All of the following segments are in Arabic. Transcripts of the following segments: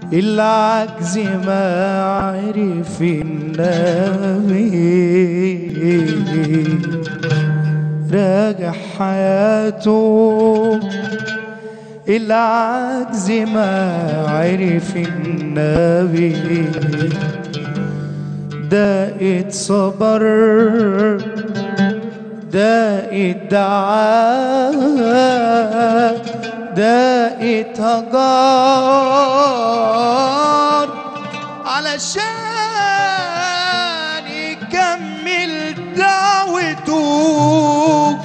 العجز ما عرف النبي، راجع حياته. العجز ما عرف النبي، ده اتصبر ده ادعى ده اتهجر علشان يكمل دعوته.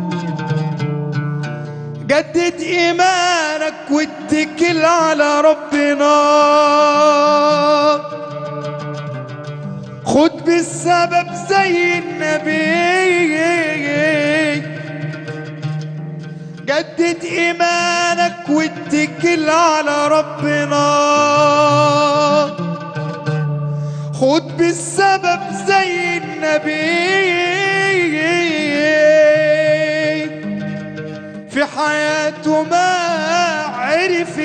جدد ايمانك واتكل على ربنا، خد بالسبب زي النبي. جدد ايمانك واتكل على ربنا، خد بالسبب زي النبي. في حياته ما عرف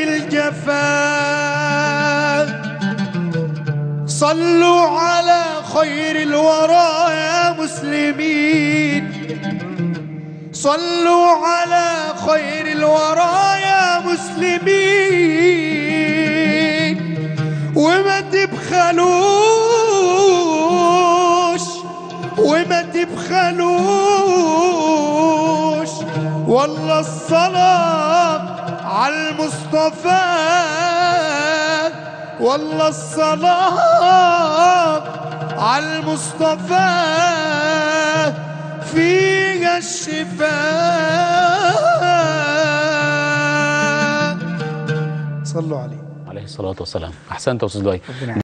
الجفاء. صلوا على خير الورى يا مسلمين، صلوا على خير الورى يا مسلمين. وما تبخلوش وما تبخلوش، والله الصلاة على المصطفى، والله الصلاة على المصطفى فيها الشفاء. صلوا عليه عليه الصلاة والسلام. أحسنت يا أستاذ لؤي.